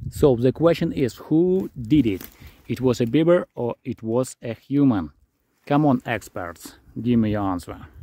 So the question is, who did it? It was a beaver or it was a human? Come on, experts, give me your answer.